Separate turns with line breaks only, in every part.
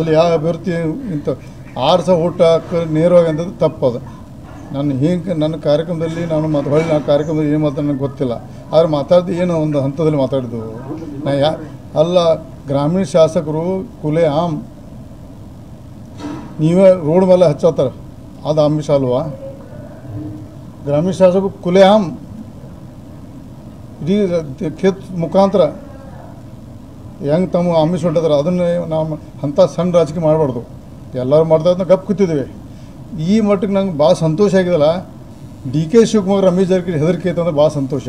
ಅಲ್ಲಿ ಯಾವ ಅಭ್ಯರ್ಥಿ ಇಂಥ 6,000 ಓಟ್ ಹಾಕಿ ನೇರವಾಗಿ ಅಂಥದ್ದು ತಪ್ಪದು. ನಾನು ಹಿಂಗೆ ನನ್ನ ಕಾರ್ಯಕ್ರಮದಲ್ಲಿ ನಾನು ಹೊಳ್ಳಿ ಆ ಕಾರ್ಯಕ್ರಮದಲ್ಲಿ ಏನು ಮಾತಾಡ ನನಗೆ ಗೊತ್ತಿಲ್ಲ. ಆದ್ರೆ ಮಾತಾಡಿದ್ದು ಏನು ಒಂದು ಹಂತದಲ್ಲಿ ಮಾತಾಡಿದ್ದು ನಾ ಅಲ್ಲ. ಗ್ರಾಮೀಣ ಶಾಸಕರು ಕುಲೆ ಆಮ್ ನೀವೇ ರೋಡ್ ಮೇಲೆ ಹಚ್ಚತ್ತಾರ, ಅದು ಆಮಿಷ ಅಲ್ವಾ? ಗ್ರಾಮೀಣ ಶಾಸಕರು ಕುಲೆ ಆಮ್ ಇಡೀ ಕ್ಷೇತ್ರ ಮುಖಾಂತರ ಹೆಂಗೆ ತಮ್ಮ ಆಮಿಷ ಹೊಂಟದಾರ, ಅದನ್ನೇ ನಾವು ಅಂಥ ಸಣ್ಣ ರಾಜಕೀಯ ಮಾಡಬಾರ್ದು. ಎಲ್ಲರೂ ಮಾಡ್ತಾ ಗಪ್ ಕೂತಿದ್ದೀವಿ. ಈ ಮಟ್ಟಿಗೆ ನಂಗೆ ಭಾಳ ಸಂತೋಷ ಆಗಿದಲ್ಲ. DK ಶಿವಕುಮಾರ್ ರಮೇಶ್ ಜಾರಕಿಹೊಳಿ ಹೆದರಿಕೆ ಐತೆ ಅಂದ್ರೆ ಭಾಳ ಸಂತೋಷ.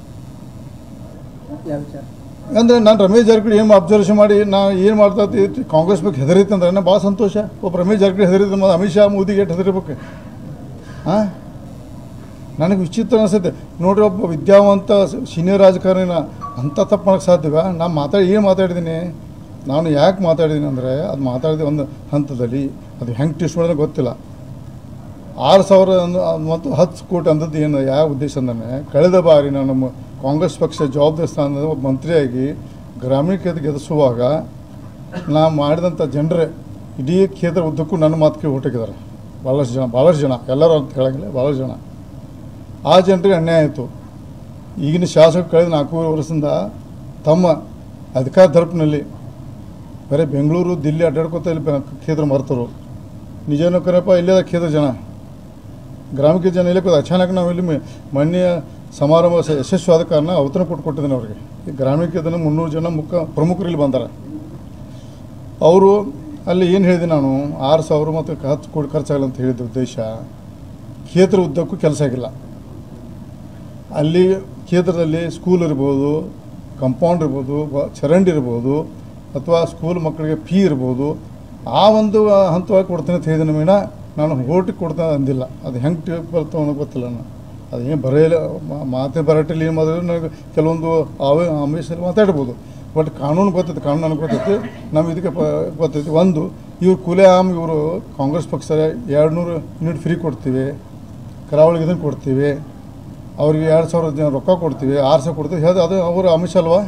ಅಂದರೆ ನಾನು ರಮೇಶ್ ಜಾರಕಿಹೊಳಿ ಏನು ಅಬ್ಸರ್ವೇಷನ್ ಮಾಡಿ ನಾ ಏನು ಮಾಡ್ತಾ ಕಾಂಗ್ರೆಸ್ ಬಗ್ಗೆ ಹೆದರಿತ್ತು ಅಂದ್ರೆ ನಾನು ಭಾಳ ಸಂತೋಷ. ಒಬ್ಬ ರಮೇಶ್ ಜಾರಕಿಹೊಳಿ ಹೆದರಿದ್ದು ಮತ್ತು ಅಮಿತ್ ಶಾ ಮೋದಿಗೆ ಎಷ್ಟು ಹೆದರಿಬೇಕು? ಹಾಂ, ನನಗೆ ವಿಚಿತ್ರ ಅನಿಸುತ್ತೆ ನೋಡ್ರಿ. ಒಬ್ಬ ವಿದ್ಯಾವಂತ ಸೀನಿಯರ್ ರಾಜಕಾರಣಿನ ಅಂಥ ತಪ್ಪು ಮಾಡೋಕ್ಕೆ ಸಾಧ್ಯವ? ನಾನು ಏನು ಮಾತಾಡಿದ್ದೀನಿ, ನಾನು ಯಾಕೆ ಮಾತಾಡಿದ್ದೀನಿ ಅಂದರೆ ಅದು ಮಾತಾಡಿದ ಒಂದು ಹಂತದಲ್ಲಿ ಅದು ಹೆಂಗೆ ಟ್ವಿಸ್ಟ್ ಮಾಡೋದು ಗೊತ್ತಿಲ್ಲ. 6,000 ಮತ್ತು 10 ಕೋಟಿ ಅಂದದ್ದು ಏನು ಯಾವ ಉದ್ದೇಶ ಅಂದರೆ, ಕಳೆದ ಬಾರಿ ನಾನು ನಮ್ಮ ಕಾಂಗ್ರೆಸ್ ಪಕ್ಷ ಜವಾಬ್ದಾರಿ ಸ್ಥಾನದ ಒಬ್ಬ ಮಂತ್ರಿಯಾಗಿ ಗ್ರಾಮೀಣ ಕ್ಷೇತ್ರ ಗೆಲ್ಲಿಸುವಾಗ ನಾ ಮಾಡಿದಂಥ ಜನರೇ ಇಡೀ ಕ್ಷೇತ್ರ ಉದ್ದಕ್ಕೂ ನನ್ನ ಮಾತು ಕೇಳಿ ಹೊರಟಿದ್ದಾರೆ. ಭಾಳಷ್ಟು ಜನ ಎಲ್ಲರೂ ಅಂತ ಹೇಳಂಗಿಲ್ಲ, ಭಾಳಷ್ಟು ಜನ. ಆ ಜನರಿಗೆ ಅನ್ಯಾಯ ಆಯಿತು. ಈಗಿನ ಶಾಸಕರು ಕಳೆದ 4 ವರ್ಷದಿಂದ ತಮ್ಮ ಅಧಿಕಾರ ದರ್ಪನಲ್ಲಿ ಬರೀ ಬೆಂಗಳೂರು ದಿಲ್ಲಿ ಅಡ್ಡಾಡ್ಕೊತ ಇಲ್ಲಿ ಕ್ಷೇತ್ರ ಮರ್ತರು. ನಿಜನೂ ಕರಪ್ಪ ಇಲ್ಲದ ಕ್ಷೇತ್ರ ಜನ ಗ್ರಾಮೀಣ ಜನ ಇಲ್ಲಕ್ಕೆ ಅಚಾನಕ್ ನಾವು ಇಲ್ಲಿ ಮೊನ್ನೆ ಸಮಾರಂಭ ಯಶಸ್ವಿಯಾದ ಕಾರಣ ಔತಣ ಕೊಟ್ಟಿದ್ದೇನೆ ಅವ್ರಿಗೆ. ಈ ಗ್ರಾಮೀಣ ಕ್ಷೇತ್ರ 300 ಜನ ಪ್ರಮುಖರು ಇಲ್ಲಿ ಬಂದಾರೆ. ಅವರು ಅಲ್ಲಿ ಏನು ಹೇಳಿದೆ ನಾನು 6,000 ಮತ್ತು 10 ಕೋಟಿ ಖರ್ಚಾಗಲ್ಲ ಅಂತ ಹೇಳಿದ ಉದ್ದೇಶ ಕ್ಷೇತ್ರ ಉದ್ದಕ್ಕೂ ಕೆಲಸ ಆಗಿಲ್ಲ. ಅಲ್ಲಿ ಕ್ಷೇತ್ರದಲ್ಲಿ ಸ್ಕೂಲ್ ಇರ್ಬೋದು, ಕಂಪೌಂಡ್ ಇರ್ಬೋದು, ಚರಂಡಿ ಇರ್ಬೋದು, ಅಥವಾ ಸ್ಕೂಲ್ ಮಕ್ಕಳಿಗೆ ಫೀ ಇರ್ಬೋದು, ಆ ಒಂದು ಹಂತವಾಗಿ ಕೊಡ್ತೇನೆ ಅಂತ ಹೇಳಿದ ಮೇಡ ನಾನು ಓಟಿಗೆ ಕೊಡ್ತೇನೆ ಅಂದಿಲ್ಲ. ಅದು ಹೆಂಗೆ ಬರ್ತವೆ ಅನ್ನೋ ಗೊತ್ತಿಲ್ಲ. ನಾನು ಅದೇನು ಬರೆಯಲ್ಲ ಮಾತೆ ಬರಟಲ್ಲಿ ಏನು ಮಾಡಿದ್ರೆ ನನಗೆ ಕೆಲವೊಂದು ಆಮಿಷ ಮಾತಾಡ್ಬೋದು. ಬಟ್ ಕಾನೂನು ಗೊತ್ತೈತೆ, ಕಾನೂನು ನನಗೆ ಗೊತ್ತೈತಿ, ನಮ್ಮ ಇದಕ್ಕೆ ಗೊತ್ತೈತಿ. ಒಂದು ಇವ್ರು ಕುಲೆ ಆಮ್ ಇವರು ಕಾಂಗ್ರೆಸ್ ಪಕ್ಷ 200 ಯೂನಿಟ್ ಫ್ರೀ ಕೊಡ್ತೀವಿ, ಕರಾವಳಿಗೆ ಇದನ್ನು ಕೊಡ್ತೀವಿ, ಅವ್ರಿಗೆ 2,000 ಜನ ರೊಕ್ಕ ಕೊಡ್ತೀವಿ, 6,000 ಕೊಡ್ತೀವಿ ಹೇಳಿ ಅದು ಅವರು ಆಮಿಷ ಅಲ್ವಾ?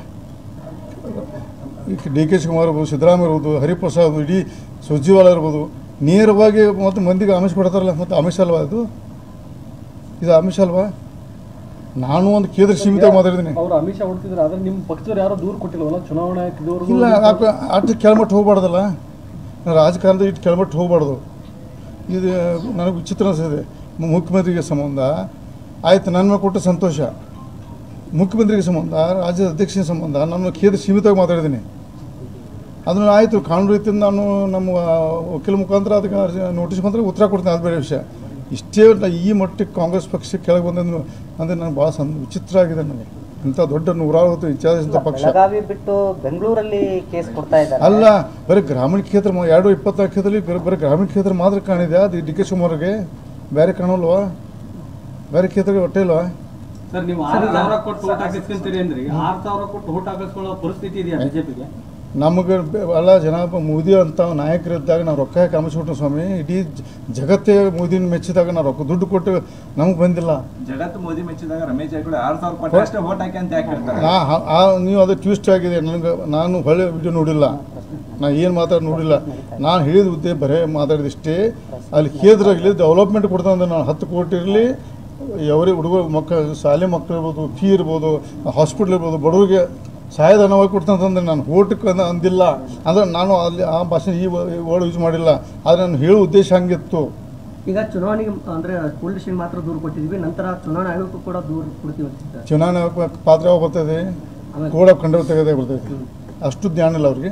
DK ಶಿವಕುಮಾರ್ ಇರ್ಬೋದು, ಸಿದ್ದರಾಮಯ್ಯ ಇರ್ಬೋದು, ಹರಿಪ್ರಸಾದ್ ಇಡೀ ಸುರ್ಜಿವಾಲ ಇರ್ಬೋದು, ನೇರವಾಗಿ ಮತ್ತು ಮಂದಿಗೆ ಆಮಿಷ ಕೊಡ್ತಾರಲ್ಲ, ಮತ್ತು ಆಮಿಷ ಅಲ್ವಾ ಇದು ಆಮಿಷ ಅಲ್ವಾ? ನಾನು ಒಂದು ಕೇಂದ್ರ ಸೀಮಿತ ಮಾತಾಡಿದ್ದೀನಿ.
ಅವರು ಆಮಿಷ ಹೊಡ್ತಿದ್ರು, ಆದರೆ ನಿಮ್ಮ ಪಕ್ಷದವ್ರು ಯಾರೋ ದೂರ ಕೊಟ್ಟಿಲ್ವಲ್ಲ ಚುನಾವಣೆ
ಇಲ್ಲ. ಅಷ್ಟು ಕೆಳಮಟ್ಟ ಹೋಗ್ಬಾರ್ದಲ್ಲ, ರಾಜಕಾರಣದ ಇಟ್ಟು ಕೆಳಮಟ್ಟ ಹೋಗ್ಬಾರ್ದು. ಇದು ನನಗೆ ವಿಚಿತ್ರ ಅನಿಸಿದೆ. ಮುಖ್ಯಮಂತ್ರಿಗೆ ಸಂಬಂಧ ಆಯ್ತು, ನನ್ನ ಮೇಲೆ ಕೊಟ್ಟು ಸಂತೋಷ. ಮುಖ್ಯಮಂತ್ರಿಗೆ ಸಂಬಂಧ, ರಾಜ್ಯದ ಅಧ್ಯಕ್ಷನ ಸಂಬಂಧ ನಾನು ಕ್ಷೇತ್ರ ಸೀಮಿತವಾಗಿ ಮಾತಾಡಿದ್ದೀನಿ. ಅದನ್ನು ಆಯಿತು, ಕಾನೂನು ರೀತಿಯಿಂದ ನಾನು ನಮ್ಮ ವಕೀಲ ಮುಖಾಂತರ ಅದಕ್ಕೆ ನೋಟಿಸ್ ಮುಖಾಂತರ ಉತ್ತರ ಕೊಡ್ತೀನಿ, ಅದು ಬೇರೆ ವಿಷಯ. ಇಷ್ಟೇ ಈ ಮಟ್ಟಿಗೆ ಕಾಂಗ್ರೆಸ್ ಪಕ್ಷ ಕೆಳಗೆ ಬಂದದ್ದು ಅಂದರೆ ನನಗೆ ಭಾಳ ವಿಚಿತ್ರ ಆಗಿದೆ. ನನಗೆ ಇಂಥ ದೊಡ್ಡ 160 ಇಚ್ಛಾದಂಥ ಪಕ್ಷ
ಬಿಟ್ಟು ಬೆಂಗಳೂರಲ್ಲಿ ಕೇಸ್ ಕೊಡ್ತಾ ಇದ್ದಾರೆ.
ಅಲ್ಲ, ಬರೀ ಗ್ರಾಮೀಣ ಕ್ಷೇತ್ರ 224 ಕ್ಷೇತ್ರದಲ್ಲಿ ಬರೀ ಗ್ರಾಮೀಣ ಕ್ಷೇತ್ರ ಮಾತ್ರ ಕಾಣಿದೆ. ಅದು DK ಶಿವಕುಮಾರ್ಗೆ ಬೇರೆ ಕಾಣಲ್ವಾ? ಬೇರೆ ಕ್ಷೇತ್ರಕ್ಕೆ ಹೊಟ್ಟೆ ಇಲ್ವಾ?
ಸರ್, ನೀವು 6,000 ಕೊಟ್ಟು ಓಟ್ ಹಾಕಿಸ್ಕೊಂತೀರಿ ಅಂದ್ರೆ 6,000 ಕೊಟ್ಟು ಓಟ್ ಹಾಕಿಸ್ಕೊಳ್ಳೋ ಪರಿಸ್ಥಿತಿ ಇದೆಯಾ ಬಿಜೆಪಿಗೆ?
ನಮಗೆ ಅಲ್ಲ, ಜನ ಮೋದಿ ಅಂತ ನಾಯಕರಿದ್ದಾಗ ನಾವು ರೊಕ್ಕ ಕಾಮಿಸ್ಬಿಟ್ರು ಸ್ವಾಮಿ. ಇಡೀ ಜಗತ್ತೇ ಮೋದಿನ ಮೆಚ್ಚಿದಾಗ ನಾವು ರೊಕ್ಕ ದುಡ್ಡು ಕೊಟ್ಟು ನಮಗೆ ಬಂದಿಲ್ಲ.
ಜಗತ್ತು ಮೋದಿ ಮೆಚ್ಚಿದಾಗ ರಮೇಶ್ ಜಾರಕಿಹೊಳಿ 6,000 ಕೊಟ್ಟು ಅಷ್ಟೇ ಓಟ್ ಹಾಕಿ ಅಂತ ಯಾಕೆ ಹೇಳ್ತಾರೆ?
ನೀವು ಅದು ಟ್ವಿಸ್ಟ್ ಆಗಿದೆ. ನಾನು ಹೊಳೆ ವಿಡಿಯೋ ನೋಡಿಲ್ಲ, ನಾನು ಏನು ಮಾತಾಡಿ ನೋಡಿಲ್ಲ. ನಾನು ಹೇಳಿದ ಹುದ್ದೆ ಬರೇ ಮಾತಾಡಿದಿಷ್ಟೇ. ಅಲ್ಲಿ ಕೇಂದ್ರಾಗಲಿ ಡೆವಲಪ್ಮೆಂಟ್ ಕೊಡ್ತಾನೆ. ನಾನು 10 ಕೋಟಿ ಇರಲಿ, ಅವರೇ ಹುಡುಗರು ಮಕ್ಕಳು ಶಾಲೆ ಮಕ್ಕಳು ಇರ್ಬೋದು, ಫೀ ಇರ್ಬೋದು, ಹಾಸ್ಪಿಟ್ಲ್ ಇರ್ಬೋದು, ಬಡವರಿಗೆ ಸಹಾಯಧನವಾಗಿ ಕೊಡ್ತಂತಂದ್ರೆ ನಾನು ಓಟಕ್ಕೆ ಅಂದಿಲ್ಲ. ಅಂದರೆ ನಾನು ಅಲ್ಲಿ ಆ ಭಾಷೆ ಈ ವರ್ಡ್ ಯೂಸ್ ಮಾಡಿಲ್ಲ. ಆದರೆ ನಾನು ಹೇಳೋ ಉದ್ದೇಶ ಹಂಗಿತ್ತು.
ಈಗ ಚುನಾವಣೆಗೆ ಅಂದರೆ ಪೊಲೀಸ್ ಸ್ಟೇಷನ್ ಮಾತ್ರ ದೂರು ಕೊಟ್ಟಿದ್ವಿ, ನಂತರ ಚುನಾವಣಾ ಆಯೋಗಕ್ಕೂ ಕೂಡ ದೂರು ಕೊಡ್ತೀವಿ.
ಚುನಾವಣೆ ಪಾತ್ರ ಯಾವಾಗ ಬರ್ತದೆ? ಕೋಡ್ ಆಫ್ ಕಂಡಕ್ಟ್ ತೆಗೆದೇ ಬರ್ತೈತಿ. ಅಷ್ಟು ಜ್ಞಾನ ಇಲ್ಲ ಅವ್ರಿಗೆ.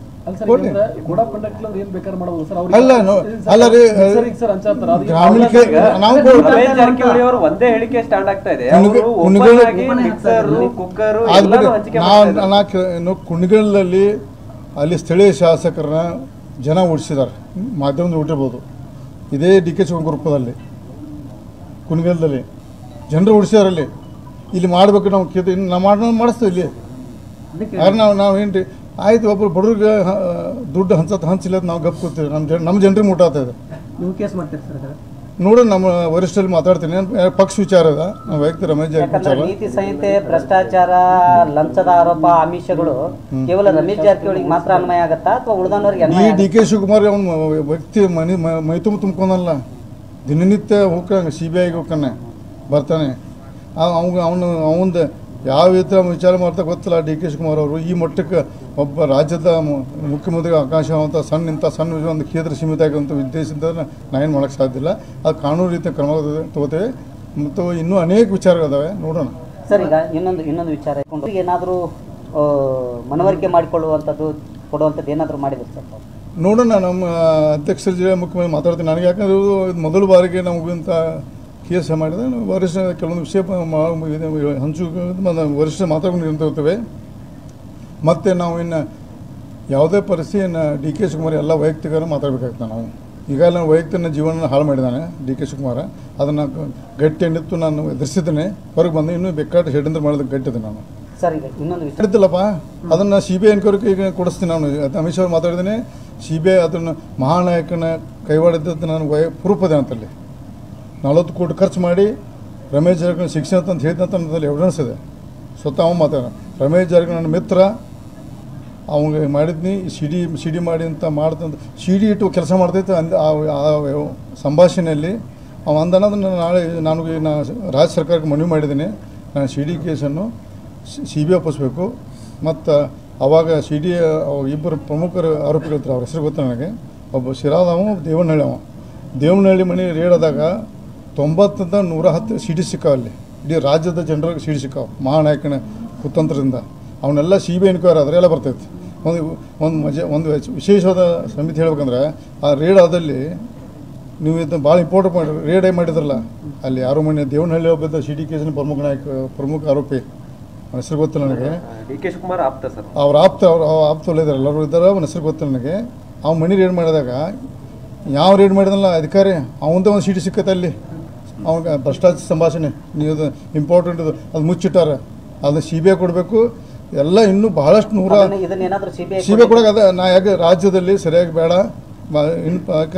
ಅಲ್ಲ ರೀ, ಗ್ರಾಮೀಣ
ಒಂದೇ ಹೇಳಿಕೆ ಸ್ಟ್ಯಾಂಡ್ ಆಗ್ತಾ ಇದೆ.
ಕುಣಿಗಲಲ್ಲಿ ಅಲ್ಲಿ ಸ್ಥಳೀಯ ಶಾಸಕರನ್ನ ಜನ ಓಡಿಸಿದ್ದಾರೆ, ಮಾಧ್ಯಮದ ಓಡಿರ್ಬೋದು. ಇದೇ DK ಶಿವಕುಮಾರ್ ರೂಪದಲ್ಲಿ ಕುಣಿಗಲದಲ್ಲಿ ಜನರು ಓಡಿಸಿದಾರೆ. ಅಲ್ಲಿ ಇಲ್ಲಿ ಮಾಡಬೇಕು ನಾವು ಕ್ಷೇತ್ರ ನಾವು ಮಾಡಿಸ್ತೀವಿ ಇಲ್ಲಿ. ಯಾರು ನಾವು ಏನು ರೀ ಆಯ್ತು, ಒಬ್ಬರು ಬಡವ್ರಿಗೆ ದುಡ್ಡು ಹಂಚಿಲ್ಲ ನಾವು ಗಪ್ ಕೂತೀವಿ. ನಮ್ಮ ಜನರಿಗೆ ಮುಟ್ಟಾಗ್ತಾ ಇದೆ.
ನೀವು ಕೇಸ್ ಮಾಡ್ತೀರಿ ಸರ್?
ನೋಡೋಣ ನಮ್ಮ ವರಿಷ್ಠರಲ್ಲಿ ಮಾತಾಡ್ತೀನಿ ಪಕ್ಷ ವಿಚಾರ ಅದ ನಮ್ಮ ವೈಯಕ್ತಿಕ ರಮೇಶ್ ಜಾರಕಿಹೊಳಿ
ಯಾಕಂದ್ರೆ
ವಿಚಾರ
ನೀತಿ ಸಂಹಿತೆ ಭ್ರಷ್ಟಾಚಾರ ಲಂಚದ ಆರೋಪ ಆಮಿಷಗಳು ಕೇವಲ ರಮೇಶ್ ಜಾರಕಿಹೊಳಿಗೆ ಮಾತ್ರ ಅನ್ವಯ ಆಗತ್ತಾ ಅಥವಾ ಉಳಿದವರಿಗೆ
ಈ
ಅನ್ವಯ
ಡಿ ಕೆ ಶಿವಕುಮಾರ್ ಅವನು ವ್ಯಕ್ತಿ ಮೈ ತುಂಬ್ಕೊಂಡಲ್ಲ ದಿನನಿತ್ಯ ಹೋಗ್ತಾನೆ CBIಗೆ ಹೋಗ್ತಾನೆ ಬರ್ತಾನೆ ಅವನದು ಯಾವ ರೀತಿ ವಿಚಾರ ಮಾಡ್ತಾ ಗೊತ್ತಿಲ್ಲ ಡಿ ಕೆ ಶಿವಕುಮಾರ್ ಅವರು ಈ ಮಟ್ಟಕ್ಕೆ ಒಬ್ಬ ರಾಜ್ಯದ ಮುಖ್ಯಮಂತ್ರಿ ಆಕಾಶ ಅಂತ ಸಣ್ಣ ಒಂದು ಕ್ಷೇತ್ರ ಸೀಮಿತ ಆಗಿರುವಂಥ ಉದ್ದೇಶದಿಂದ ನಾವೇನು ಮಾಡೋಕ್ಕೆ ಸಾಧ್ಯ ಇಲ್ಲ ಅದು ಕಾನೂನು ರೀತಿಯ ಕ್ರಮ ತಗೋತೇವೆ ಮತ್ತು ಇನ್ನೂ ಅನೇಕ ವಿಚಾರಗಳಿದಾವೆ ನೋಡೋಣ.
ಸರ್ ಈಗ ಇನ್ನೊಂದು ವಿಚಾರ ಇಟ್ಕೊಂಡು ಏನಾದರೂ ಮನವರಿಕೆ ಮಾಡಿಕೊಳ್ಳುವಂಥದ್ದು ಕೊಡುವಂಥದ್ದು ಏನಾದರೂ ಮಾಡಿದ್ರು ಸರ್?
ನೋಡೋಣ ನಮ್ಮ ಅಧ್ಯಕ್ಷರ ಜಿಲ್ಲೆ ಮುಖ್ಯಮಂತ್ರಿ ಮಾತಾಡ್ತೀನಿ ನನಗೆ ಯಾಕಂದ್ರೆ ಇದು ಮೊದಲ ಬಾರಿಗೆ ನಮಗಿಂತ ಕೇಸ್ ಮಾಡಿದೆ ವರಿಷ್ಠ ಕೆಲವೊಂದು ವಿಷಯ ಹಂಚು ವರಿಷ್ಠ ಮಾತಾಡ್ಕೊಂಡು ನಿಂತಿರ್ತೇವೆ. ಮತ್ತು ನಾವು ಇನ್ನು ಯಾವುದೇ ಪರಿಸ್ಥಿತಿಯನ್ನು ಡಿ ಕೆ ಶಿವಕುಮಾರ್ ಎಲ್ಲ ವೈಯಕ್ತಿಕ ಮಾತಾಡಬೇಕಾಗ್ತದೆ. ನಾವು ಈಗಾಗಲೇ ನಾನು ವೈಯಕ್ತಿಕ ಜೀವನ ಹಾಳು ಮಾಡಿದ್ದಾನೆ ಡಿ ಕೆ ಶಿವಕುಮಾರ್. ಅದನ್ನು ಗಟ್ಟಿ ನಿಂತು ನಾನು ಎದುರಿಸಿದ್ದೇನೆ. ಹೊರಗೆ ಬಂದು ಇನ್ನೂ ಬೇಕಾದ ಷಡ್ಯಂತ್ರ ಮಾಡೋದಕ್ಕೆ ಗಟ್ಟಿದ್ದೆ ನಾನು.
ಸರ್ ಈಗ ಇನ್ನೊಂದು ವಿಷಯ
ಹಿಡಿದಿಲ್ಲಪ್ಪ ಅದನ್ನು CBI ಎನ್ಕ್ವೈರಿಗೆ ಈಗ ಕೊಡಿಸ್ತೀನಿ. ನಾನು ಅಮಿತ್ ಶಾ ಮಾತಾಡಿದ್ದೀನಿ. CBI ಅದನ್ನು ಮಹಾನಾಯಕನ ಕೈವಾಡಿದ್ದು ನಾನು ಪ್ರೂಫ್ ಅದೇ ಅಂತಲ್ಲಿ 40 ಕೋಟಿ ಖರ್ಚು ಮಾಡಿ ರಮೇಶ್ ಜಾರಕಿಹೊಳಿ ಶಿಕ್ಷಣ ಅಂತ ಹೇಳಿದಂತ ನನ್ನಲ್ಲಿ ಎವಿಡೆನ್ಸ್ ಇದೆ. ಸ್ವತಃ ಅವ್ನು ಮಾತಾಡ ರಮೇಶ್ ಜಾರಕಿಹೊಳಿ ನನ್ನ ಮಿತ್ರ ಅವಂಗೆ ಮಾಡಿದ್ನಿ ಸಿಡಿ ಮಾಡಿ ಅಂತ ಮಾಡ್ತಂತ ಸಿಡಿ ಇಟ್ಟು ಕೆಲಸ ಮಾಡ್ತೈತೆ ಆ ಸಂಭಾಷಣೆಯಲ್ಲಿ ಅವ ಅಂದನದನ್ನು ನಾಳೆ ನನಗೆ ರಾಜ್ಯ ಸರ್ಕಾರಕ್ಕೆ ಮನವಿ ಮಾಡಿದ್ದೀನಿ. ನಾನು ಸಿಡಿ ಕೇಸನ್ನು CBI ಒಪ್ಪಿಸ್ಬೇಕು. ಮತ್ತು ಅವಾಗ ಸಿಡಿ ಇಬ್ಬರು ಪ್ರಮುಖರು ಆರೋಪಿಗಳಿರ್ತಾರೆ. ಅವ್ರ ಹೆಸರು ಗೊತ್ತು ನನಗೆ. ಒಬ್ಬ ಶಿರಾದವ ದೇವನಹಳ್ಳಿ ಮನೆ ರೇಡಾದಾಗ 90ರಿಂದ 110 ಸಿಡಿ ಸಿಕ್ಕಾವ. ಅಲ್ಲಿ ಇಡೀ ರಾಜ್ಯದ ಜನರಿಗೆ ಸಿಡಿ ಸಿಕ್ಕಾವ ಮಹಾನಾಯಕನ ಕುತಂತ್ರದಿಂದ. ಅವನ್ನೆಲ್ಲ CBI ಎನ್ಕ್ವೈರಿ ಆದರೆ ಎಲ್ಲ ಬರ್ತೈತೆ. ಒಂದು ವಿಶೇಷವಾದ ಸಮಿತಿ ಹೇಳ್ಬೇಕಂದ್ರೆ ಆ ರೇಡ್ ಆದಲ್ಲಿ ನೀವು ಇದನ್ನು ಭಾಳ ಇಂಪಾರ್ಟೆಂಟ್ ಮಾಡಿ ರೇಡ್ ಮಾಡಿದ್ರಲ್ಲ ಅಲ್ಲಿ ಯಾರು ಮನೆ ದೇವನಹಳ್ಳಿ ಒಬ್ಬ ಸಿಡಿ ಕೇಸಿನ ಪ್ರಮುಖ ಆರೋಪಿ ಹೆಸರು ಗೊತ್ತಿಲ್ಲ ನನಗೆ.
ಡಿ ಕೆ ಶಿವಕುಮಾರ್ ಆಪ್ತ ಸರ್
ಅವ್ರ ಆಪ್ತಲ್ಲ ಇದ್ದಾರೆ ಎಲ್ಲರೂ ಇದ್ದಾರೆ. ಅವನ ಹೆಸರು ಗೊತ್ತಿಲ್ಲ ನನಗೆ. ಅವ್ನು ಮನೆ ರೇಡ್ ಮಾಡಿದಾಗ ಯಾವ ರೇಡ್ ಮಾಡಿದಲ್ಲ ಅಧಿಕಾರಿ ಅವಂದೇ ಒಂದು ಸಿಡಿ ಸಿಕ್ಕತ್ತೆ ಅಲ್ಲಿ. ಅವ್ನಿಗೆ ಭ್ರಷ್ಟಾಚಾರ ಸಂಭಾಷಣೆ ನೀವು ಇಂಪಾರ್ಟೆಂಟ್ ಅದು ಮುಚ್ಚಿಟ್ಟಾರ. ಅದನ್ನ CBI ಕೊಡಬೇಕು. ಎಲ್ಲ ಇನ್ನೂ ಬಹಳಷ್ಟು
ಇದನ್ನೇನಾದರೂ
CBI ಕೊಡೋಕೆ ಅದ ನಾ ಯಾಕೆ ರಾಜ್ಯದಲ್ಲಿ ಸರಿಯಾಗಿ ಬೇಡ ಇನ್ನು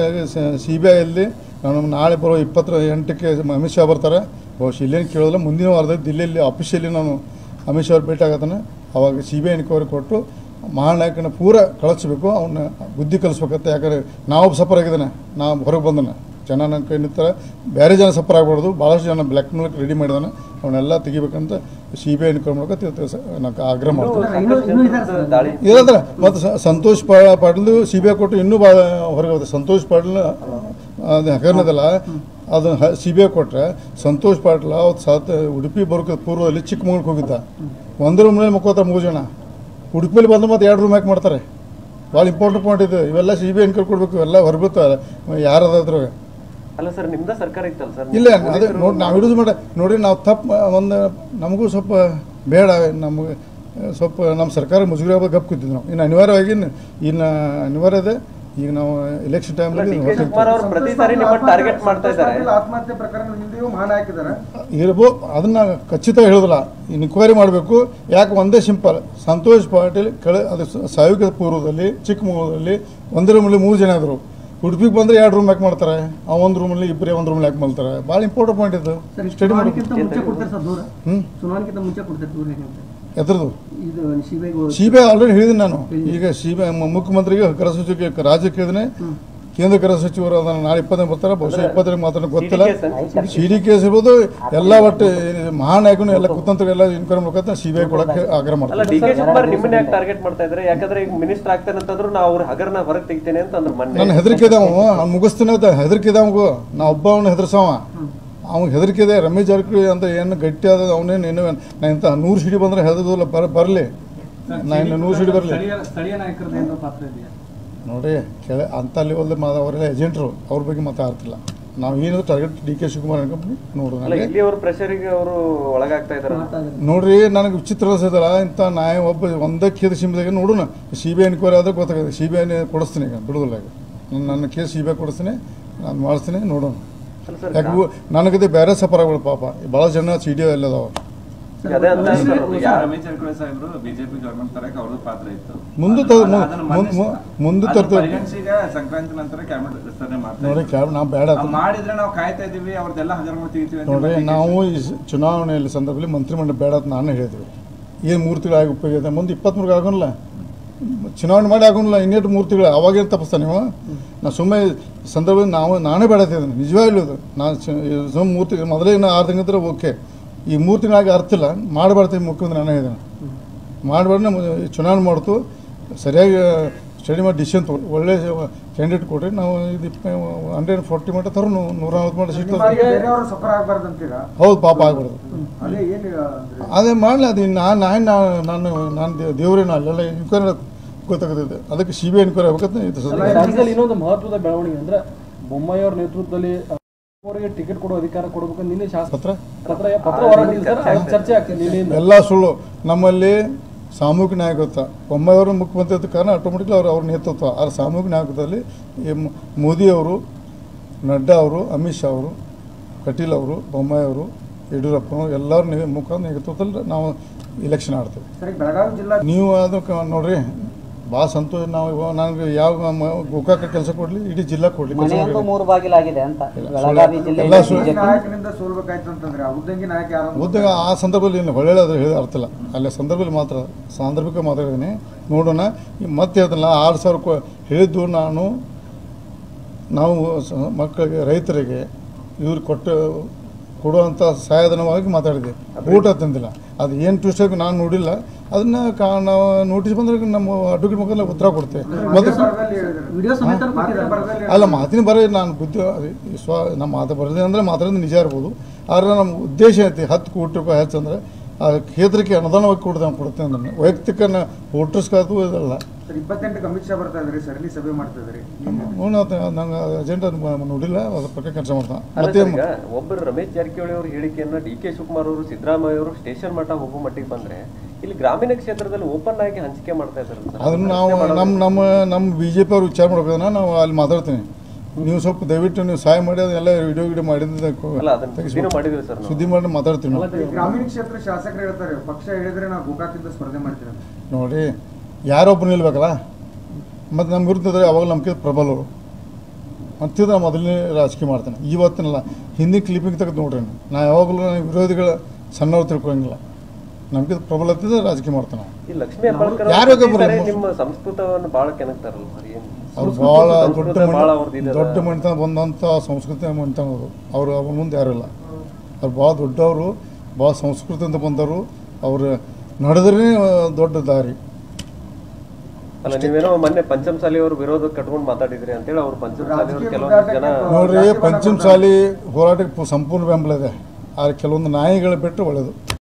CBIಯಲ್ಲಿ ನಾನು ನಾಳೆ ಬರೋ 28ಕ್ಕೆ ಅಮಿತ್ ಶಾ ಬರ್ತಾರೆ. ಬಹುಶಃ ಇಲ್ಲೇನು ಕೇಳೋದಿಲ್ಲ. ಮುಂದಿನ ವಾರದಲ್ಲಿ ದಿಲ್ಲಿಯಲ್ಲಿ ಆಫೀಷಿಯಲಿ ನಾನು ಅಮಿತ್ ಶಾ ಅವ್ರು ಭೇಟಿ ಆಗತ್ತಾನೆ. ಅವಾಗ CBI ಎನ್ಕ್ವೈರಿ ಕೊಟ್ಟು ಮಹಾನಾಯಕನ ಪೂರ ಕಳಿಸ್ಬೇಕು. ಅವನ್ನ ಬುದ್ಧಿ ಕಲಿಸ್ಬೇಕಂತ. ಯಾಕಂದರೆ ನಾವು ಸಫರ್ ಆಗಿದ್ದಾನೆ. ನಾ ಹೊರಗೆ ಬಂದನೆ ಜನ ನನ್ನ ಕೈ ನಿಂತಾರೆ. ಬೇರೆ ಜನ ಸಫರ್ ಆಗ್ಬಾರ್ದು. ಭಾಳಷ್ಟು ಜನ ಬ್ಲ್ಯಾಕ್ ಮೇಲಕ್ಕೆ ರೆಡಿ ಮಾಡಿದಾನೆ. ಅವನ್ನೆಲ್ಲ ತೆಗಿಬೇಕಂತ CBI ಎನ್ಕ್ವೈರಿ ಮೂಲಕ ನಾನು ಆಗ್ರಹ ಮಾಡ್ತೀನಿ. ಇಲ್ಲಂದ್ರೆ ಮತ್ತು ಸಂತೋಷ್ ಪಾಟೀಲ್ CBI ಕೊಟ್ಟು ಇನ್ನೂ ಭಾಳ ಹೊರಗೆ ಹೋಗುತ್ತೆ. ಸಂತೋಷ್ ಪಾಟೀಲ್ ಅದು ಹಗರಣದಲ್ಲ ಅದು CBI ಕೊಟ್ಟರೆ ಸಂತೋಷ್ ಪಾಟೀಲ್ ಅವತ್ತು ಉಡುಪಿ ಬರೋಕೆ ಪೂರ್ವದಲ್ಲಿ ಚಿಕ್ಕಮಗಳೂರಿಗೆ ಹೋಗಿದ್ದ. ಒಂದು ರೂಮ್ನಲ್ಲಿ ಮುಕ್ಕೋತಾರೆ 3 ಜನ. ಉಡುಪಿಯಲ್ಲಿ ಬಂದು ಮತ್ತೆ 2 ರೂಮ್ ಯಾಕೆ ಮಾಡ್ತಾರೆ? ಭಾಳ ಇಂಪಾರ್ಟೆಂಟ್ ಪಾಯಿಂಟ್ ಇದು. ಇವೆಲ್ಲ CBI ಎನ್ಕ್ವೈರಿ ಕೊಡಬೇಕು. ಇವೆಲ್ಲ ಹೊರಬಿಡ್ತಾರೆ ಯಾರದಾದ್ರು.
ಅಲ್ಲ ಸರ್ ನಿಮ್ದ ಸರ್ಕಾರ ಇತ್ತಲ್ಲ ಸರ್?
ಇಲ್ಲ ಅದೇ ನೋಡಿ ನಾವು ಯೂಸ್ ಮಾಡಿ ನೋಡಿ ನಾವು ತಪ್ಪು ಒಂದು ನಮಗೂ ಸ್ವಲ್ಪ ಬೇಡ. ನಮಗೆ ಸ್ವಲ್ಪ ನಮ್ಮ ಸರ್ಕಾರ ಮುಜುಗರ ಗಪ್ ಕೂತಿದ್ವಿ ನಾವು. ಇನ್ನು ಅನಿವಾರ್ಯವಾಗಿ ಇನ್ನು ಅನಿವಾರ್ಯ ಇದೆ. ಈಗ ನಾವು ಎಲೆಕ್ಷನ್ ಟೈಮಲ್ಲಿ
ಪ್ರತಿ ಸಾರಿ ಟಾರ್ಗೆಟ್ ಮಾಡ್ತಾ ಇದ್ದಾರೆ.
ಆತ್ಮಹತ್ಯೆ ಪ್ರಕರಣ ಹಿಂದೆಯೂ ಹಾಕಿದ್ದಾರೆ
ಇರ್ಬೋದು. ಅದನ್ನು ಖಚಿತ ಹೇಳೋದಿಲ್ಲ. ಇನ್ಕ್ವೈರಿ ಮಾಡಬೇಕು. ಯಾಕೆ ಒಂದೇ ಸಿಂಪಲ್ ಸಂತೋಷ್ ಪಾಟೀಲ್ ಅದು ಸಾವಿಗೆ ಪೂರ್ವದಲ್ಲಿ ಚಿಕ್ಕಮಗಳೂರಲ್ಲಿ ಒಂದೇ ರೂಮಲ್ಲಿ 3 ಜನ ಇದ್ರು. ಉಡುಪಿಗೆ ಬಂದರೆ 2 ರೂಮ್ ಯಾಕೆ ಮಾಡ್ತಾರೆ? ಆ ಒಂದು ರೂಮಲ್ಲಿ ಇಬ್ಬರೇ ಒಂದು ರೂಮಲ್ಲಿ ಯಾಕೆ ಮಾಡ್ತಾರೆ? ಭಾಳ ಇಂಪಾರ್ಟೆಂಟ್ ಪಾಯಿಂಟ್ ಇದು. ಸ್ಟಡಿ ಮಾಡಿ ಎದ್ರದ್ದು CBI ಆಲ್ರೆಡಿ ಹೇಳಿದ್ದೀನಿ ನಾನು. ಈಗ CBI ಮುಖ್ಯಮಂತ್ರಿಗೆ ಕರ ಸಚಿವರಿಗೆ ರಾಜ್ಯ ಕೇಳಿದ್ರೆ ಕೇಂದ್ರ ಗೃಹ ಸಚಿವರು ಅದನ್ನು ನಾಳೆ 20 ಬರ್ತಾರೆ. ಬಹುಶಃ 20 ಮಾತ್ರ ಗೊತ್ತಿಲ್ಲ. ಸಿಡಿ ಕೇಸ್ ಇರ್ಬೋದು. ಎಲ್ಲ ಒಟ್ಟು ಮಹಾನಾಯಕನು ಎಲ್ಲ ಕುತಂತ್ರ ಎಲ್ಲ ಇನ್ಕ್ವೈರಿ ಮುಖಾಂತರ CBI ಕೊಡಕ್ಕೆ ಆಗ್ರಹ ಮಾಡ್ತಾರೆ.
ಡಿ ಕೆ ಶಿವಕುಮಾರ್ ನಿಮ್ಮನ್ನ ಯಾಕೆ ಟಾರ್ಗೆಟ್ ಮಾಡ್ತಾ ಇದ್ದಾರೆ? ಯಾಕಂದ್ರೆ ಈಗ ಮಿನಿಸ್ಟರ್ ಆಗ್ತಾನೆ ಅಂತಂದ್ರು ನಾವು ಅವ್ರ ಹಗರನ ಹೊರಗೆ ತೆಗಿತೇನೆ ಅಂತ ಅಂದ್ರೆ ಮೊನ್ನೆ
ನನ್ನ ಹೆದರಿಕೆ ಇದಾವ. ಅವ್ನು ಮುಗಿಸ್ತಾನೆ ಅಂತ ಹೆದರಿಕೆ ಇದಾವಗೂ. ನಾ ಒಬ್ಬ ಅವನು ಹೆದರ್ಸವ. ಅವ್ನಿಗೆ ಹೆದರಿಕೆ ಇದೆ. ರಮೇಶ್ ಜಾರಕಿಹೊಳಿ ಅಂತ ಏನು ಗಟ್ಟಿ ಆದ ಅವನೇನು ಏನು ನಾ ಇಂಥ 100 ಸಿಡಿ ಬಂದರೆ ಹೆದರ್ದಿಲ್ಲ. ಬರಲಿ ನಾ ಇನ್ನು 100 ಸಿಡಿ ಬರಲಿ.
ಸ್ಥಳೀಯ ನಾಯಕರದ್ದು ಏನೋ ಪಾತ್ರ ಇದೆಯಾ
ನೋಡಿ ಅಂಥ ಲೆವೆಲ್ ಅವರೆಲ್ಲ ಏಜೆಂಟ್ರು. ಅವ್ರ ಬಗ್ಗೆ ಮಾತಾಡ್ತಿಲ್ಲ. ನಾವು ಏನು target D K Shivakumar company ನೋಡ್ರಿ.
ಇಲ್ಲಿ ಅವರು ಪ್ರೆಷರಿಗೆ ಅವರು ಒಳಗಾಗ್ತಾ ಇದ್ದಾರೆ
ನೋಡ್ರಿ. ನನಗೆ ವಿಚಿತ್ರ ಅನ್ಸೋದಲ್ಲ ಇಂಥ ನ್ಯಾಯ ಒಂದೇ ಕೇಸ್ ಸಿಂಬದಾಗ ನೋಡೋಣ. CBI ಎನ್ಕ್ವೈರಿ ಆದ್ರೆ ಗೊತ್ತಾಗುತ್ತೆ. CBI ಕೊಡಿಸ್ತೀನಿ. ಈಗ ಬಿಡೋದಿಲ್ಲ. ಈಗ ನನ್ನ ಕೇಸ್ CBI ಕೊಡಿಸ್ತೀನಿ. ನಾನು ಮಾಡಿಸ್ತೀನಿ. ನೋಡೋಣ. ಯಾಕೆ ನನಗದೆ ಬೇರೆ ಸಫರ್ ಆಗ್ಬೋದು ಪಾಪ. ಭಾಳ ಜನ CDO ಎಲ್ಲ ಅದಾವ.
ಅದೇ ಅಂತ
ರಮೇಶ್ ಜಾರಕಿಹೊಳಿ ಸಾಹೇಬ್ರು ಬಿಜೆಪಿ ಗವರ್ಮೆಂಟ್ ತರಕ್ಕೆ ಅವ್ರದ್ದು ಪಾತ್ರ ಇತ್ತು.
ಮುಂದೆ ತರ್ತೇವೆ.
ಪರಿಗಣಿಸಿಗ ಸಂಕ್ರಾಂತಿ ನಂತರ ಕ್ಯಾಬಿನೆಟ್ ವಿಸ್ತರಣೆ ಮಾಡ್ತಾರೆ
ನೋಡಿ. ನಾವು ಬೇಡ
ಮಾಡಿದ್ರೆ ನಾವು ಕಾಯ್ತಾ ಇದೀವಿ, ಅವ್ರದ್ದೆಲ್ಲ ಹಗರಣ ತೆಗಿತೀವಿ ಅಂತ.
ನೋಡ್ರಿ, ನಾವು ಈ ಚುನಾವಣೆಯಲ್ಲಿ ಸಂದರ್ಭದಲ್ಲಿ ಮಂತ್ರಿಮಂಡಲ ಬೇಡ ಅಂತ ನಾನು ಹೇಳಿದ್ವಿ. ಏನು 3 ತಿಂಗಳಾಗಿ ಉಪಯೋಗ ಇದೆ, ಮುಂದೆ 23 ಆಗೋಲ್ಲ, ಚುನಾವಣೆ ಮಾಡಿ ಆಗೋಲ್ಲ, ಇನ್ನೇಟು 3 ತಿಂಗಳು ಅವಾಗೇನು ತಪ್ಪಿಸ್ತಾನೆ ನೀವು? ನಾ ಸುಮ್ಮನೆ ಸಂದರ್ಭದಲ್ಲಿ ನಾನೇ ಬೇಡತ್ತಿದ್ದೇನೆ ನಿಜವಾಗ್ಲೂ. ನಾನು ಸುಮ್ಮನೆ 3 ತಿಂಗಳು ಮೊದಲೇ 6 ತಿಂಗಳಿದ್ರೆ ಓಕೆ. ಈ 3 ತಿಂಗಳಾಗಿ ಅರ್ಥ ಇಲ್ಲ, ಮಾಡಬಾರ್ದು ಮುಖ್ಯಮಂತ್ರಿ ನಾನೇ ಇದ್ದೇನೆ. ಮಾಡಬಾರ್ದು, ಚುನಾವಣೆ ಮಾಡ್ತು ಸರಿಯಾಗಿ ಸ್ಟಡಿ ಮಾಡಿ ಡಿಸಿಷನ್ ತೊಗೊಳ್ಳಿ, ಒಳ್ಳೆ ಕ್ಯಾಂಡಿಡೇಟ್ ಕೊಡ್ರಿ. ನಾವು ಇದು 140 ಮಟ್ಟ ತರೋ 140 ಮಟ್ಟ ಸಿಗ್ತದೆ. ಹೌದು, ಪಾಪ ಆಗ್ಬಾರ್ದು. ಅದೇ ಮಾಡಲಿ, ಅದು ನಾನು ದೇವರೇನು ಅಲ್ಲೆಲ್ಲ ಎನ್ಕ್ವೈರಿ ಗೊತ್ತಾಗ್ತದೆ. ಅದಕ್ಕೆ CBI ಎನ್ಕ್ವೈರಿ ಆಗ್ಬೇಕಂತ
ರಾಜ್ಯದಲ್ಲಿ ಇನ್ನೊಂದು ಮಹತ್ವದ ಬೆಳವಣಿಗೆ ಅಂದ್ರೆ ಬೊಮ್ಮಾಯಿ ಅವರ ನೇತೃತ್ವದಲ್ಲಿ ಅವರಿಗೆ ಟಿಕೆಟ್ ಕೊಡೋ ಅಧಿಕಾರ ಕೊಡಬೇಕಂತ ನಿನ್ನೆ ಪತ್ರ ಚರ್ಚೆ ಆಗ್ತದೆ.
ಎಲ್ಲ ಸುಳ್ಳು. ನಮ್ಮಲ್ಲಿ ಸಾಮೂಹಿಕ ನಾಯಕತ್ವ, ಬೊಮ್ಮಾಯಿಯವರು ಮುಖ್ಯಮಂತ್ರಿ ಆದ ಕಾರಣ ಆಟೋಮೆಟಿಕ್ಲಿ ಅವ್ರ ನೇತೃತ್ವ. ಆ ಸಾಮೂಹಿಕ ನಾಯಕತ್ವದಲ್ಲಿ ಮೋದಿ ಅವರು, ನಡ್ಡಾ ಅವರು, ಅಮಿತ್ ಶಾ ಅವರು, ಕಟೀಲ್ ಅವರು, ಬೊಮ್ಮಾಯಿ ಅವರು, ಯಡಿಯೂರಪ್ಪನವರು ಎಲ್ಲರೂ ಮುಖಾಂತರ ನೇತೃತ್ವದಲ್ಲಿ ನಾವು ಇಲೆಕ್ಷನ್ ಆಡ್ತೇವೆ. ನೀವು ಅದಕ್ಕೆ ನೋಡ್ರಿ, ಭಾಳ ಸಂತೋಷ. ನಾವು ನನಗೆ ಯಾವ ಗೋಕಾಕ ಕೆಲಸ ಕೊಡಲಿ, ಇಡೀ ಜಿಲ್ಲಾ ಕೊಡಲಿ, ಉದ್ಯೋಗ ಆ ಸಂದರ್ಭದಲ್ಲಿ ಒಳ್ಳೆ ಹೇಳಿ ಅರ್ಥ ಇಲ್ಲ. ಅಲ್ಲೇ ಸಂದರ್ಭದಲ್ಲಿ ಮಾತ್ರ ಸಾಂದರ್ಭಿಕ ಮಾತಾಡಿದ್ದೀನಿ. ನೋಡೋಣ. ಮತ್ತೆ ಹೇಳ್ತಾನಲ್ಲ, 6,000 ಹೇಳಿದ್ದು ನಾವು ಮಕ್ಕಳಿಗೆ, ರೈತರಿಗೆ ಇವ್ರು ಕೊಡುವಂಥ ಸಹಾಯಧನವಾಗಿ ಮಾತಾಡಿದೆ. ಊಟ ತಂದಿಲ್ಲ. ಅದು ಏನು ಟ್ವಿಸ್ಟ್ ಆಗಿ ನಾನು ನೋಡಿಲ್ಲ. ಅದನ್ನ ನಾವು ನೋಟಿಸ್ ಬಂದ್ರೆ ನಮ್ಮ ಅಡ್ವೊಕೇಟ್ ಮುಖಾಂತರ ಉತ್ತರ ಕೊಡ್ತೇವೆ. ಅಲ್ಲ, ಮಾತಿನ ಬರ ನಾನು ಬುದ್ಧಿ ನಮ್ಮ ಮಾತು ಬರಲಿ ಅಂದರೆ ಮಾತಾಡೋದು ನಿಜ ಇರ್ಬೋದು. ಆದರೆ ನಮ್ಮ ಉದ್ದೇಶ ಐತಿ 10 ಕೋಟಿ ರೂಪಾಯಿ ಹೆಚ್ಚಂದ್ರೆ ಆ ಕ್ಷೇತ್ರಕ್ಕೆ ಅನುದಾನವಾಗಿ ಕೊಡ್ತೇವೆ ಅಂದ್ರೆ ವೈಯಕ್ತಿಕ ವೋಟರ್ಸ್ಗಾದ್ರು ಇದಲ್ಲ.
28 ಅಮಿತ್ ಶಾ ಬರ್ತಾ ಇದ್ರಿ, ಸರಣಿ ಸಭೆ ಮಾಡ್ತಾ ಇದ್ರಿ.
ನಂಗೆ ಅಜೆಂಡಾ ನೋಡಿಲ್ಲ, ಅದ್ರ ಪ್ರಕಾರ ಕೆಲಸ ಮಾಡ್ತಾನೆ.
ಒಬ್ಬರು ರಮೇಶ್ ಜಾರಕಿಹೊಳಿ ಅವ್ರ ಹೇಳಿಕೆಯನ್ನ DK ಶಿವಕುಮಾರ್ ಅವರು, ಸಿದ್ದರಾಮಯ್ಯ ಅವರು ಸ್ಟೇಷನ್ ಮಟ್ಟ ಹೋಗೋ ಮಟ್ಟಿಗೆ ಬಂದ್ರೆ ಇಲ್ಲಿ ಗ್ರಾಮೀಣ ಕ್ಷೇತ್ರದಲ್ಲಿ ಓಪನ್ ಆಗಿ ಹಂಚಿಕೆ ಮಾಡ್ತಾ ಇದ್ದಾರೆ.
ಅದನ್ನ ನಾವು ನಮ್ಮ BJP ಅವ್ರು ವಿಚಾರ ಮಾಡ್ಬೇಕಂದ್ರೆ ನಾವು ಅಲ್ಲಿ ಮಾತಾಡ್ತೀನಿ. ನೀವು ಸ್ವಲ್ಪ ದಯವಿಟ್ಟು ನೀವು ಸಹಾಯ ಮಾಡಿ ಅದೆಲ್ಲ ವಿಡಿಯೋ ಮಾಡಿದ್ರೆ ಸುದ್ದಿ ಮಾಡಿ ಮಾತಾಡ್ತೀನಿ.
ಗ್ರಾಮೀಣ ಕ್ಷೇತ್ರ ಶಾಸಕರು ಹೇಳ್ತಾರೆ, ಪಕ್ಷ ಹೇಳಿದ್ರೆ ನಾವು ಗೋಕಾಕಿಂದ ಸ್ಪರ್ಧೆ ಮಾಡ್ತೀವಿ.
ನೋಡಿ, ಯಾರೊಬ್ಬರು ನಿಲ್ಬೇಕಲ್ಲ. ಮತ್ತು ನಮ್ಮ ವಿರುದ್ಧ ಅವಾಗ ನಂಬಿಕೆ ಪ್ರಬಲ ಅವರು ಅಂತಿದ್ರೆ ಮೊದಲನೇ ರಾಜಕೀಯ ಮಾಡ್ತಾನೆ. ಇವತ್ತಿನಲ್ಲ, ಹಿಂದಿ ಕ್ಲಿಪಿಂಗ್ ತೆಗೆದು ನೋಡ್ರಿ. ನಾ ಯಾವಾಗಲೂ ವಿರೋಧಿಗಳ ಸಣ್ಣವ್ರು ತಿಳ್ಕೊಳಂಗಿಲ್ಲ. ನಂಬಿಕೆ ಪ್ರಬಲ ಹತ್ತಿದ್ರೆ ರಾಜಕೀಯ ಮಾಡ್ತಾನೆ. ಅವ್ರು ಭಾಳ ದೊಡ್ಡ ಮಣಿತನ ಬಂದಂಥ ಸಂಸ್ಕೃತಿ ಮಣಿತನ ಅವರು. ಅವ್ರ ಮುಂದೆ ಯಾರು ಇಲ್ಲ. ಅವ್ರು ಭಾಳ ದೊಡ್ಡವರು, ಭಾಳ ಸಂಸ್ಕೃತಿಯಿಂದ ಬಂದವರು. ಅವರು ನಡೆದ್ರೆ ದೊಡ್ಡ ದಾರಿ.
ಅಲ್ಲ, ನೀವೇನೋ ಮೊನ್ನೆ ಪಂಚಮಸಾಲಿ ಅವರು ವಿರೋಧ ಕಟ್ಕೊಂಡು ಮಾತಾಡಿದ್ರಿ ಅಂತೇಳಿ ಅವ್ರು ಪಂಚಮಸಾಲಿ ಅವರು ಕೆಲವೊಂದು ಜನ
ನೋಡ್ರಿ, ಪಂಚಮಸಾಲಿ ಹೋರಾಟಕ್ಕೆ ಸಂಪೂರ್ಣ ಬೆಂಬಲ ಇದೆ. ಆದರೆ ಕೆಲವೊಂದು ನಾಯಿಗಳು ಬಿಟ್ಟರೆ ಒಳ್ಳೆಯದು.